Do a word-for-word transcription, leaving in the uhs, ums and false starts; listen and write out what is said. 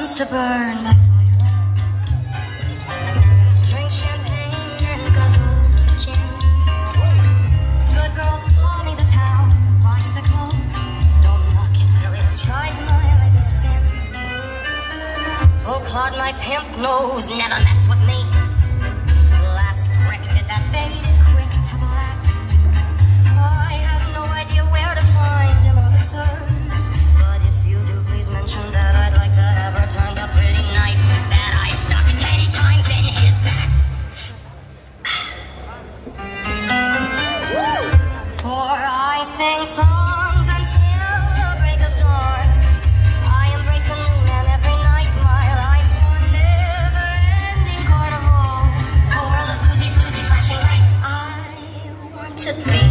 arms to burn by firelight. Drink champagne and guzzle gin. Good girls call me the town bicycle. Don't knock it till you've tried my life of sin. Oh, Claude, my pimp nose, never mess with me. Last prick did that fade quick to black. I have no idea where to find him, officers. But if you do, please mention that I'd like to have returned a pretty knife that I stuck ten times in his back. For I sing songs until the break of dawn. I embrace a new man every night. My life's one never-ending carnival. A world of boozy, floozy, flashing light. I want to be